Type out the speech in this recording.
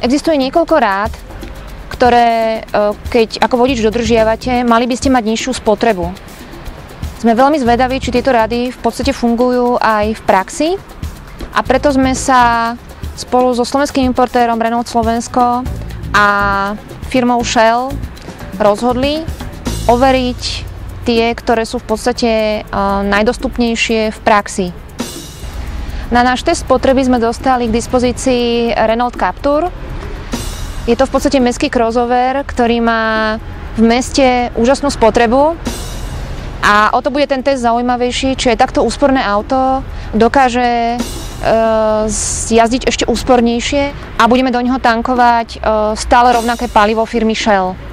Existuje niekoľko rád, ktoré keď ako vodič dodržiavate, mali by ste mať nižšiu spotrebu. Sme veľmi zvedaví, či tieto rady v podstate fungujú aj v praxi a preto sme sa spolu so slovenským importérom Renault Slovensko a firmou Shell rozhodli overiť tie, ktoré sú v podstate najdostupnejšie v praxi. Na náš test spotreby sme dostali k dispozícii Renault Captur. Je to v podstate mestský crossover, ktorý má v meste úžasnú spotrebu a o to bude ten test zaujímavejší, či aj takto úsporné auto dokáže jazdiť ešte úspornejšie a budeme do neho tankovať stále rovnaké palivo firmy Shell.